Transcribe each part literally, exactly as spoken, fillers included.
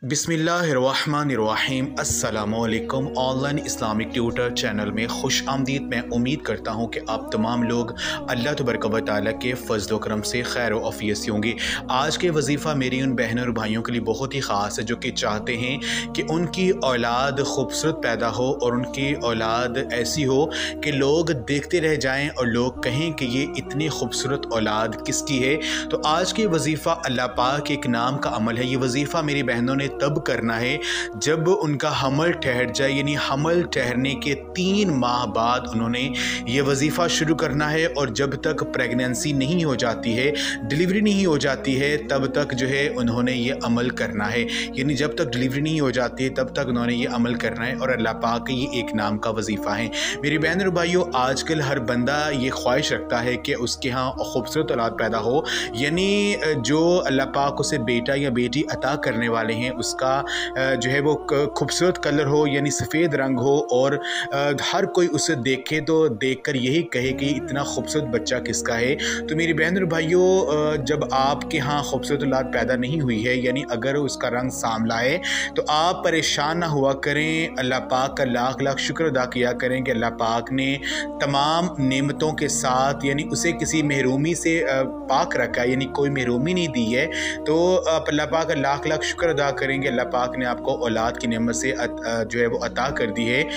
बिस्मिल्लाहिर्रहमानिर्रहीम अस्सलामुअलैकुम। Online Islamic tutor channel में खुश आमदीद। मैं उम्मीद करता हूँ कि आप तमाम लोग अल्लाह तबारक व तआला के फ़ज़ल व करम से खैर व आफ़ियत से होंगे। आज के वजीफ़ा मेरी उन बहनों और भाइयों के लिए बहुत ही ख़ास है जो कि चाहते हैं कि उनकी औलाद खूबसूरत पैदा हो और उनकी औलाद ऐसी हो कि लोग देखते रह जाएँ और लोग कहें कि ये इतनी खूबसूरत औलाद किसकी है। तो आज के वजीफ़ा अल्लाह पाक एक नाम का अमल है। ये वजीफ़ा मेरी बहनों ने तब करना है जब उनका हमल ठहर जाए, यानी हमल ठहरने के तीन माह बाद उन्होंने ये वजीफ़ा शुरू करना है। और जब तक प्रेगनेंसी नहीं हो जाती है, डिलीवरी नहीं हो जाती है, तब तक जो है उन्होंने ये अमल करना है। यानी जब तक डिलीवरी नहीं हो जाती है तब तक उन्होंने ये अमल करना है। और अल्लाह पाक ये एक नाम का वजीफ़ा है। मेरी बहन और भाइयों, आजकल हर बंदा ये ख्वाहिश रखता है कि उसके यहाँ खूबसूरत औलाद पैदा हो, यानी जो अल्लाह पाक उसे बेटा या बेटी अता करने वाले हैं उसका जो है वो खूबसूरत कलर हो, यानी सफ़ेद रंग हो और हर कोई उसे देखे तो देखकर यही कहे कि इतना खूबसूरत बच्चा किसका है। तो मेरी बहन और भाइयों, जब आपके यहाँ खूबसूरत औलाद पैदा नहीं हुई है, यानी अगर उसका रंग सांवला है, तो आप परेशान ना हुआ करें। अल्लाह पाक का लाख लाख शुक्र अदा किया करें कि अल्लाह पाक ने तमाम नेमतों के साथ यानी उसे किसी महरूमी से पाक रखा है, यानी कोई महरूमी नहीं दी है। तो आप अल्लाह पाक का लाख लाख शुक्र अदा करेंगे। अल्लाह पाक ने आपको औलाद की नेमत से जो है वो अता कर दी है।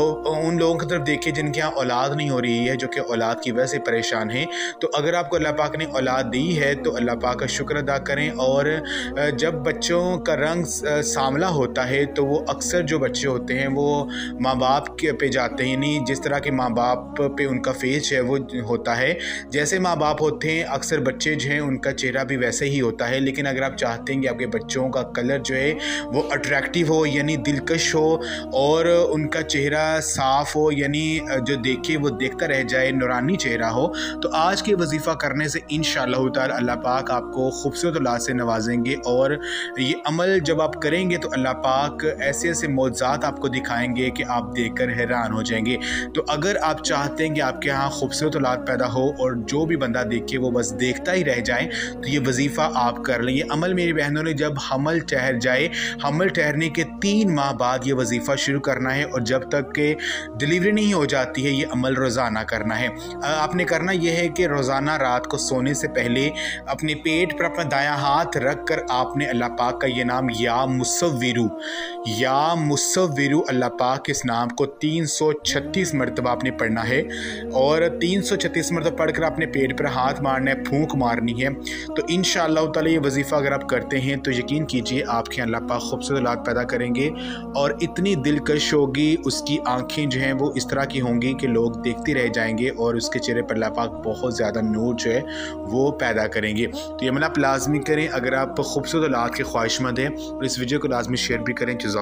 उन लोगों की तरफ देखिए जिनके यहाँ औलाद नहीं हो रही है, जो कि औलाद की वजह से परेशान हैं। तो अगर आपको अल्लाह पाक ने औलाद दी है तो अल्लाह पाक का शुक्र अदा करें। और जब बच्चों का रंग सांवला होता है तो वो अक्सर जो बच्चे होते हैं वो माँ बाप के पे जाते हैं, यानी जिस तरह के माँ बाप पे उनका फेस है वो होता है, जैसे माँ बाप होते हैं अक्सर बच्चे जो हैं उनका चेहरा भी वैसे ही होता है। लेकिन अगर आप चाहते हैं कि आपके बच्चों का कलर जो है वो अट्रैक्टिव हो, यानी दिलकश हो, और उनका चेहरा साफ़ हो, यानी जो देखे वो देखता रह जाए, नूरानी चेहरा हो, तो आज के वजीफ़ा करने से इंशाअल्लाह ताला अल्लाह पाक आपको खूबसूरत औलाद से नवाजेंगे। और ये अमल जब आप करेंगे तो अल्लाह पाक ऐसे ऐसे मौज़ात आपको दिखाएंगे कि आप देखकर हैरान हो जाएंगे। तो अगर आप चाहते हैं कि आपके यहाँ खूबसूरत औलाद पैदा हो और जो भी बंदा देखे वो बस देखता ही रह जाए, तो ये वजीफ़ा आप कर लें। ये अमल मेरी बहनों ने जब हमल ठहर जाए, हमल ठहरने के तीन माह बाद ये वजीफ़ा शुरू करना है और जब तक के डिलीवरी नहीं हो जाती है ये अमल रोज़ाना करना है। आपने करना यह है कि रोज़ाना रात को सोने से पहले अपने पेट पर अपना दायां हाथ रख कर आपने अल्लाह पाक का ये नाम या मुसव्विरु या मुसव्विरु अल्लाह पाक इस नाम को तीन सौ छत्तीस मरतबा आपने पढ़ना है। और तीन सौ छत्तीस मरतबा पढ़कर अपने पेट पर हाथ मारना है, फूंक मारनी है। तो इंशाअल्लाह ताला ये वजीफ़ा अगर आप करते हैं तो यकीन कीजिए आपके अल्लाह पाक खूबसूरत औलाद पैदा करेंगे और इतनी दिलकश होगी, उसकी आंखें जो हैं वो इस तरह की होंगी कि लोग देखते रह जाएंगे और उसके चेहरे पर अल्लाह पाक बहुत ज़्यादा नूर जो है वो पैदा करेंगे। तो ये अमल आप लाजमी करें अगर आप खूबसूरत औलाद के ख्वाहिशमंद हैं, और इस वीडियो को लाजमी शेयर भी करें।